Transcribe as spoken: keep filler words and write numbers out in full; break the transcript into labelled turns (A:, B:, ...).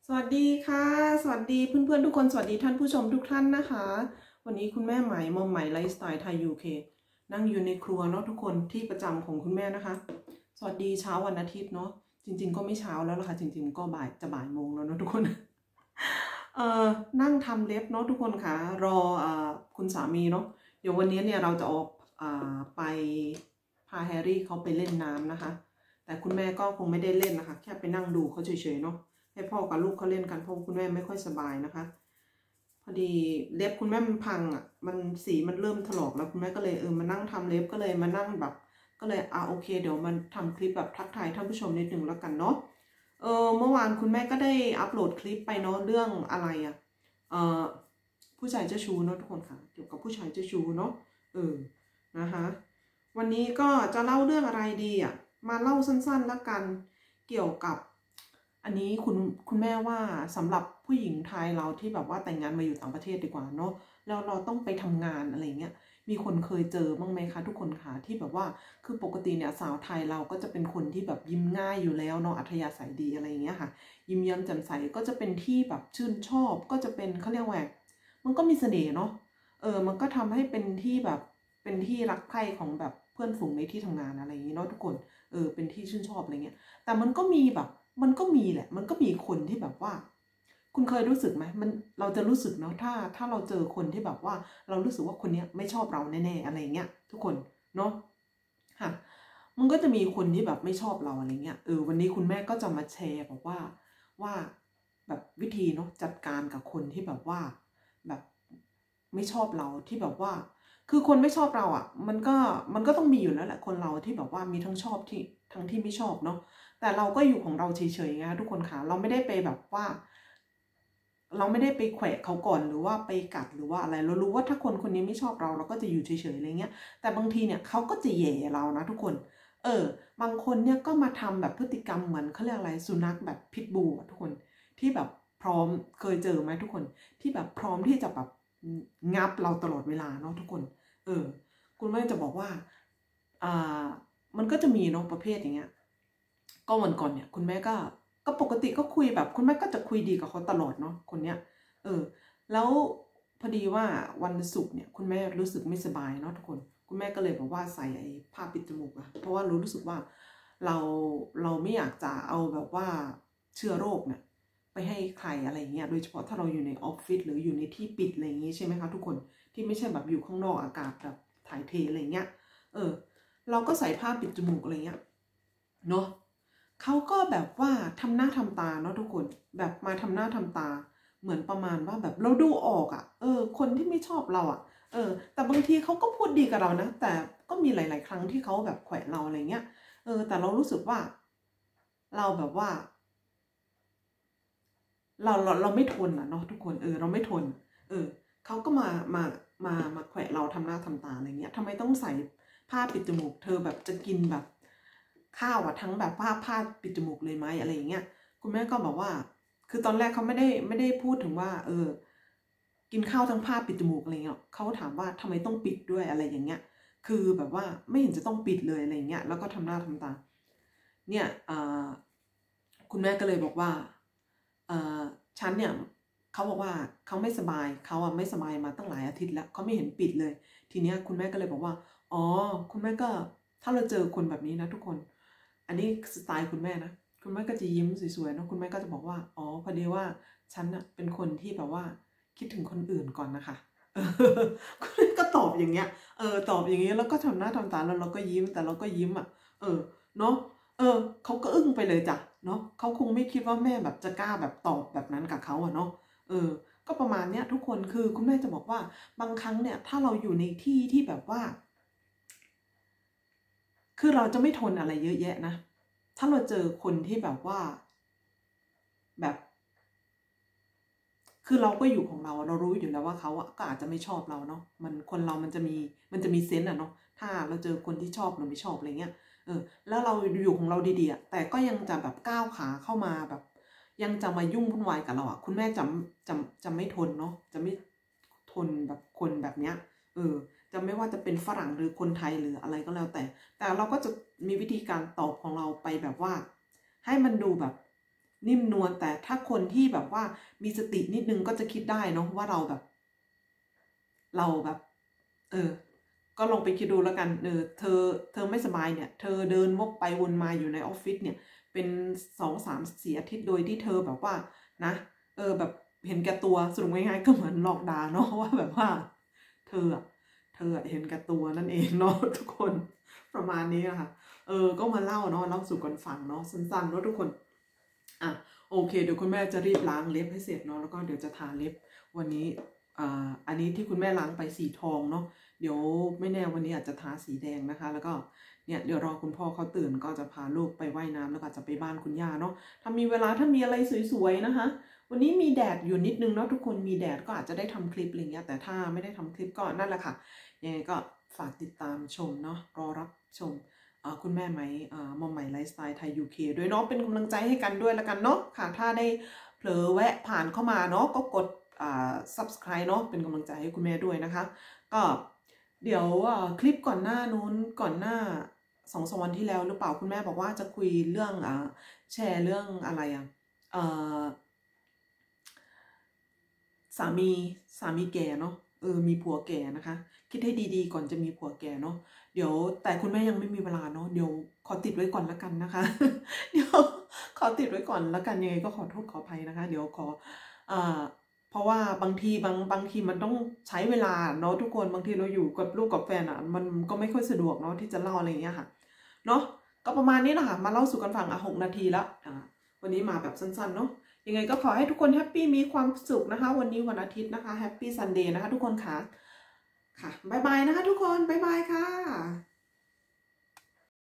A: สวัสดีค่ะสวัสดีเพื่อนๆทุกคนสวัสดีท่านผู้ชมทุกท่านนะคะวันนี้คุณแม่ใหม่มอมใหม่ไลฟ์สไตล์ไทยยูเคนั่งอยู่ในครัวเนาะทุกคนที่ประจำของคุณแม่นะคะสวัสดีเช้าวันอาทิตย์เนาะจริงๆก็ไม่เช้าแล้วล่ะค่ะจริงๆก็บ่ายจะบ่ายโมงแล้วเนาะทุกคนเอ่อนั่งทำเล็บเนาะทุกคนค่ะรออ่าคุณสามีเนาะเดี๋ยววันนี้เนี่ยเราจะออกอ่าไปพาแฮร์รี่เขาไปเล่นน้ำนะคะแต่คุณแม่ก็คงไม่ได้เล่นนะคะแค่ไปนั่งดูเขาเฉยๆเนาะให้พ่อกับลูกเขาเล่นกันเพราะคุณแม่ไม่ค่อยสบายนะคะพอดีเล็บคุณแม่มันพังอ่ะมันสีมันเริ่มถลอกแล้วคุณแม่ก็เลยเออมานั่งทำเล็บก็เลยมานั่งแบบก็เลยอ่าโอเคเดี๋ยวมันทำคลิปแบบทักทายท่านผู้ชมนิดนึงแล้วกันเนาะเออเมื่อวานคุณแม่ก็ได้อัปโหลดคลิปไปเนาะเรื่องอะไรอ่ะเออผู้ชายเจ้าชู้เนาะทุกคนค่ะเกี่ยวกับผู้ชายเจ้าชู้เนาะเออนะคะวันนี้ก็จะเล่าเรื่องอะไรดีอ่ะมาเล่าสั้นๆแล้วกันเกี่ยวกับอันนี้คุณคุณแม่ว่าสำหรับผู้หญิงไทยเราที่แบบว่าแต่งงานมาอยู่ต่างประเทศดีกว่าเนาะแล้วเราต้องไปทำงานอะไรเงี้ยมีคนเคยเจอบ้างไหมคะทุกคนคะที่แบบว่าคือปกติเนี่ยสาวไทยเราก็จะเป็นคนที่แบบยิ้มง่ายอยู่แล้วเนาะอัธยาศัยดีอะไรเงี้ยค่ะยิ้มแย้มแจ่มใสก็จะเป็นที่แบบชื่นชอบก็จะเป็นเขาเรียกว่ามันก็มีเสน่ห์เนาะเออมันก็ทำให้เป็นที่แบบเป็นที่รักใคร่ของแบบเพื่อนฝูงในที่ทำงานอะไรอย่างงี้เนาะทุกคนเออเป็นที่ชื่นชอบอะไรเงี้ยแต่มันก็มีแบบมันก็มีแหละมันก็มีคนที่แบบว่าคุณเคยรู้สึกไหมมันเราจะรู้สึกเนาะถ้าถ้าเราเจอคนที่แบบว่าเรารู้สึกว่าคนนี้ไม่ชอบเราแน่ๆอะไรเงี้ยทุกคนเนาะค่ะมันก็จะมีคนที่แบบไม่ชอบเราอะไรเงี้ยเออวันนี้คุณแม่ก็จะมาแชร์บอกว่าว่าแบบวิธีเนาะจัดการกับคนที่แบบว่าแบบไม่ชอบเราที่แบบว่าคือคนไม่ชอบเราอ่ะมันก็มันก็ต้องมีอยู่แล้วแหละคนเราที่แบบว่ามีทั้งชอบที่ทั้งที่ไม่ชอบเนาะแต่เราก็อยู่ของเราเฉยๆไงทุกคนค่ะเราไม่ได้ไปแบบว่าเราไม่ได้ไปแขวะเขาก่อนหรือว่าไปกัดหรือว่าอะไรเรารู้ว่าถ้าคนคนนี้ไม่ชอบเราเราก็จะอยู่เฉยๆอะไรเงี้ยแต่บางทีเนี่ยเขาก็จะแย่เรานะทุกคนเออบางคนเนี่ยก็มาทำแบบพฤติกรรมเหมือนเขาเรียกอะไรสุนัขแบบพิทบูลทุกคนที่แบบพร้อมเคยเจอไหมทุกคนที่แบบพร้อมที่จะแบบงับเราตลอดเวลาเนาะทุกคนเออคุณแม่จะบอกว่าอ่ามันก็จะมีเนาะประเภทอย่างเงี้ยก็วันก่อนเนี่ยคุณแม่ก็ก็ปกติก็คุยแบบคุณแม่ก็จะคุยดีกับเขาตลอดเนาะคนเนี้ยเออแล้วพอดีว่าวันศุกร์เนี่ยคุณแม่รู้สึกไม่สบายเนาะทุกคนคุณแม่ก็เลยบอกว่าใส่ไอ้ผ้าปิดจมูกอะเพราะว่ารู้รู้สึกว่าเราเราไม่อยากจะเอาแบบว่าเชื้อโรคเนี่ยไปให้ใครอะไรเงี้ยโดยเฉพาะถ้าเราอยู่ในออฟฟิศหรืออยู่ในที่ปิดอะไรอย่างงี้ใช่ไหมคะทุกคนที่ไม่ใช่แบบอยู่ข้างนอกอากาศแบบถ่ายเทอะไรเงี้ยเออเราก็ใส่ผ้าปิดจมูกอะไรเงี้ยเนาะเขาก็แบบว่าทำหน้าทำตาเนาะทุกคนแบบมาทำหน้าทำตาเหมือนประมาณว่าแบบเราดูออกอะ่ะเออคนที่ไม่ชอบเราอะ่ะเออแต่บางทีเขาก็พูดดีกับเรานะแต่ก็มีหลายๆครั้งที่เขาแบบแขวะเราอะไรเงี้ยเออแต่เรารู้สึกว่าเราแบบว่าเราเราเราไม่ทนอ่ะเนาะทุกคนเออเราไม่ทนเออเขาก็มามามามาแขวะเราทำหน้าทำตาอะไรเงี้ยทำไมต้องใส่ผ้าปิดจมูกเธอแบบจะกินแบบข้าวอะทั้งแบบผ้าผ้าปิดจมูกเลยไหมอะไรอย่างเงี้ยคุณแม่ก็บอกว่าคือตอนแรกเขาไม่ได้ไม่ได้พูดถึงว่าเออกินข้าวทั้งผ้าปิดจมูกอะไรเงี้ยเขาถามว่าทำไมต้องปิดด้วยอะไรอย่างเงี้ยคือแบบว่าไม่เห็นจะต้องปิดเลยอะไรเงี้ยแล้วก็ทำหน้าทำตาเนี่ยคุณแม่ก็เลยบอกว่า เอ่อฉันเนี่ยเขาบอกว่าเขาไม่สบายเขาอะไม่สบายมาตั้งหลายอาทิตย์แล้วเขาไม่เห็นปิดเลยทีเนี้ยคุณแม่ก็เลยบอกว่าอ๋อคุณแม่ก็ถ้าเราเจอคนแบบนี้นะทุกคนอันนี้สไตล์คุณแม่นะคุณแม่ก็จะยิ้มสวยๆเนาะคุณแม่ก็จะบอกว่าอ๋อพอดีว่าฉันอะเป็นคนที่แบบว่าคิดถึงคนอื่นก่อนนะคะเออคุณแม่ก็ตอบอย่างเงี้ยเออตอบอย่างเงี้ยแล้วก็ทำหน้าทำตาแล้วเราก็ยิ้มแต่เราก็ยิ้มอ่ะเออเนาะ เออเขาก็อึ้งไปเลยจ้ะเนาะเขาคงไม่คิดว่าแม่แบบจะกล้าแบบตอบแบบนั้นกับเขาอะเนาะเออก็ประมาณเนี้ยทุกคนคือคุณแม่จะบอกว่าบางครั้งเนี่ยถ้าเราอยู่ในที่ที่แบบว่าคือเราจะไม่ทนอะไรเยอะแยะนะถ้าเราเจอคนที่แบบว่าแบบคือเราก็อยู่ของเราเรารู้อยู่แล้วว่าเขาอะก็อาจจะไม่ชอบเราเนาะมันคนเรามันจะมีมันจะมีเซนส์อะเนาะถ้าเราเจอคนที่ชอบหรือไม่ชอบอะไรเงี้ยเออแล้วเราอยู่ของเราดีๆอะแต่ก็ยังจะแบบก้าวขาเข้ามาแบบยังจะมายุ่งวุ่นวายกับเราอะคุณแม่จะจะจะไม่ทนเนาะจะไม่ทนแบบคนแบบเนี้ยเออจะไม่ว่าจะเป็นฝรั่งหรือคนไทยหรืออะไรก็แล้วแต่แต่เราก็จะมีวิธีการตอบของเราไปแบบว่าให้มันดูแบบนิ่มนวลแต่ถ้าคนที่แบบว่ามีสตินิดนึงก็จะคิดได้เนาะว่าเราแบบ เราแบบ เออ ก็ลองไปคิดดูแล้วกันเออเธอเธอไม่สบายเนี่ยเธอเดินวกไปวนมาอยู่ในออฟฟิศเนี่ยเป็นสองสามสี่อาทิตย์โดยที่เธอแบบว่านะเออแบบเห็นแก่ตัวสรุปง่ายๆก็เหมือนหลอกด่าเนาะว่าแบบว่าเธออะเธอเห็นแก่ตัวนั่นเองเนาะทุกคนประมาณนี้นะคะเออก็มาเล่าเนาะเล่าสู่กันฟังเนาะสั้นๆเนาะทุกคนอ่ะโอเคเดี๋ยวคุณแม่จะรีบล้างเล็บให้เสร็จเนาะแล้วก็เดี๋ยวจะทาเล็บวันนี้อ่าอันนี้ที่คุณแม่ล้างไปสีทองเนาะเดี๋ยวไม่แน่วันนี้อาจจะทาสีแดงนะคะแล้วก็เนี่ยเดี๋ยวรอคุณพ่อเขาตื่นก็จะพาลูกไปว่ายน้ำแล้วก็จะไปบ้านคุณย่าเนาะถ้ามีเวลาถ้ามีอะไรสวยๆนะคะวันนี้มีแดดอยู่นิดนึงเนาะทุกคนมีแดดก็อาจจะได้ทำคลิปอะไรเงี้ยแต่ถ้าไม่ได้ทำคลิปก็นั่นแหละค่ะยังไงก็ฝากติดตามชมเนาะรอรับชมคุณแม่ไหมมอมใหม่ไลฟ์สไตล์ไทย ยู เค ด้วยเนาะเป็นกำลังใจให้กันด้วยแล้วกันเนาะค่ะถ้าได้เผลอแวะผ่านเข้ามาเนาะก็กดอ่า subscribe เนาะเป็นกำลังใจให้คุณแม่ด้วยนะคะก็เดี๋ยวคลิปก่อนหน้านู้นก่อนหน้าสองสามวันที่แล้วหรือเปล่าคุณแม่บอกว่าจะคุยเรื่องอ่าแชร์เรื่องอะไรอ่ะเอ่อสามีสามีแก่เนาะเออมีผัวแก่นะคะคิดให้ดีๆก่อนจะมีผัวแก่เนาะเดี๋ยวแต่คุณแม่ยังไม่มีเวลาเนาะเดี๋ยวขอติดไว้ก่อนละกันนะคะ เดี๋ยวขอติดไว้ก่อนละกันยังไงก็ขอโทษขออภัยนะคะเดี๋ยวขออ่าเพราะว่าบางทีบางบางทีมันต้องใช้เวลาเนาะทุกคนบางทีเราอยู่กับลูกกับแฟนอ่ะมันก็ไม่ค่อยสะดวกเนาะที่จะเล่าอะไรอย่างเงี้ยค่ะเนาะก็ประมาณนี้แหละค่ะมาเล่าสู่กันฟังอ่ะหกนาทีแล้วอ่าวันนี้มาแบบสั้นๆเนาะยังไงก็ขอให้ทุกคนแฮปปี้มีความสุขนะคะวันนี้วันอาทิตย์นะคะแฮปปี้ซันเดย์นะคะทุกคนค่ะค่ะบ๊ายบายนะคะทุกคนบ๊ายบายค่ะ